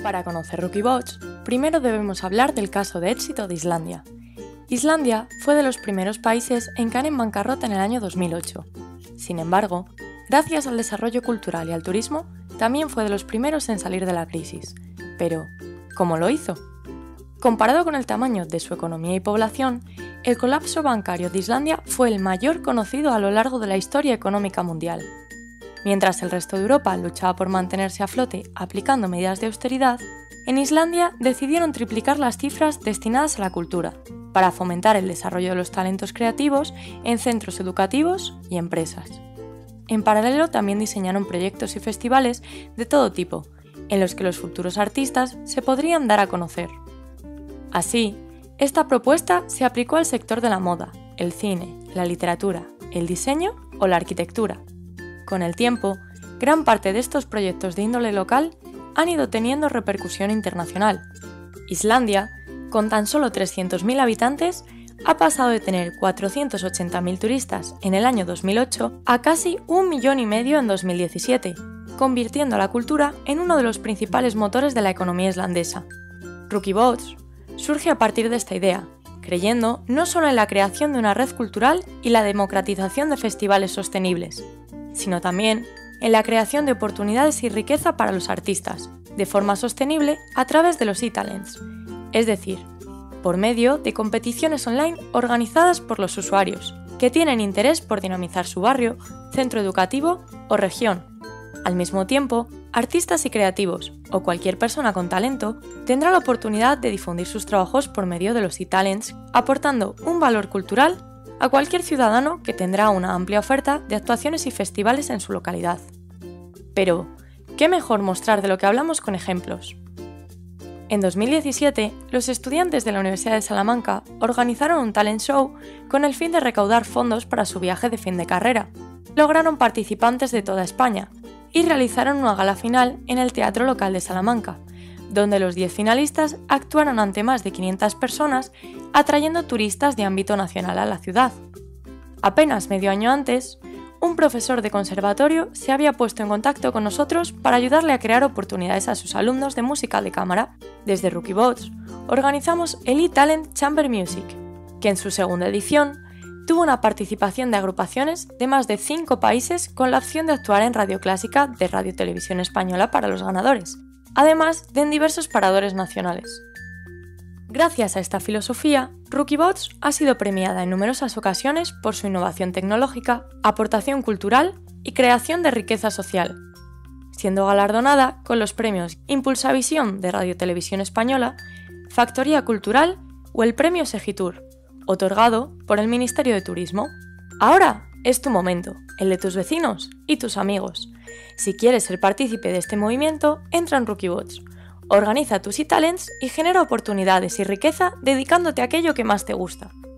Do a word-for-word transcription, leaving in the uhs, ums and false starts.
Para conocer Rookiebots, primero debemos hablar del caso de éxito de Islandia. Islandia fue de los primeros países en caer en bancarrota en el año dos mil ocho. Sin embargo, gracias al desarrollo cultural y al turismo, también fue de los primeros en salir de la crisis. Pero, ¿cómo lo hizo? Comparado con el tamaño de su economía y población, el colapso bancario de Islandia fue el mayor conocido a lo largo de la historia económica mundial. Mientras el resto de Europa luchaba por mantenerse a flote aplicando medidas de austeridad, en Islandia decidieron triplicar las cifras destinadas a la cultura, para fomentar el desarrollo de los talentos creativos en centros educativos y empresas. En paralelo también diseñaron proyectos y festivales de todo tipo, en los que los futuros artistas se podrían dar a conocer. Así, esta propuesta se aplicó al sector de la moda, el cine, la literatura, el diseño o la arquitectura. Con el tiempo, gran parte de estos proyectos de índole local han ido teniendo repercusión internacional. Islandia, con tan solo trescientos mil habitantes, ha pasado de tener cuatrocientos ochenta mil turistas en el año dos mil ocho a casi un millón y medio en dos mil diecisiete, convirtiendo a la cultura en uno de los principales motores de la economía islandesa. Rookiebots surge a partir de esta idea, creyendo no solo en la creación de una red cultural y la democratización de festivales sostenibles, sino también en la creación de oportunidades y riqueza para los artistas, de forma sostenible a través de los e-talents, es decir, por medio de competiciones online organizadas por los usuarios, que tienen interés por dinamizar su barrio, centro educativo o región. Al mismo tiempo, artistas y creativos, o cualquier persona con talento, tendrá la oportunidad de difundir sus trabajos por medio de los e-talents, aportando un valor cultural a cualquier ciudadano que tendrá una amplia oferta de actuaciones y festivales en su localidad. Pero, ¿qué mejor mostrar de lo que hablamos con ejemplos? En dos mil diecisiete, los estudiantes de la Universidad de Salamanca organizaron un talent show con el fin de recaudar fondos para su viaje de fin de carrera. Lograron participantes de toda España y realizaron una gala final en el Teatro Local de Salamanca, donde los diez finalistas actuaron ante más de quinientas personas, atrayendo turistas de ámbito nacional a la ciudad. Apenas medio año antes, un profesor de conservatorio se había puesto en contacto con nosotros para ayudarle a crear oportunidades a sus alumnos de música de cámara. Desde Rookiebots organizamos el e-Talent Chamber Music, que en su segunda edición tuvo una participación de agrupaciones de más de cinco países con la opción de actuar en Radio Clásica de Radio Televisión Española para los ganadores, además de en diversos paradores nacionales. Gracias a esta filosofía, Rookiebots ha sido premiada en numerosas ocasiones por su innovación tecnológica, aportación cultural y creación de riqueza social, siendo galardonada con los premios Impulsavisión de Radio Televisión Española, Factoría Cultural o el Premio Segitur, otorgado por el Ministerio de Turismo. Ahora es tu momento, el de tus vecinos y tus amigos. Si quieres ser partícipe de este movimiento, entra en Rookiebots. Organiza tus e-talents y genera oportunidades y riqueza dedicándote a aquello que más te gusta.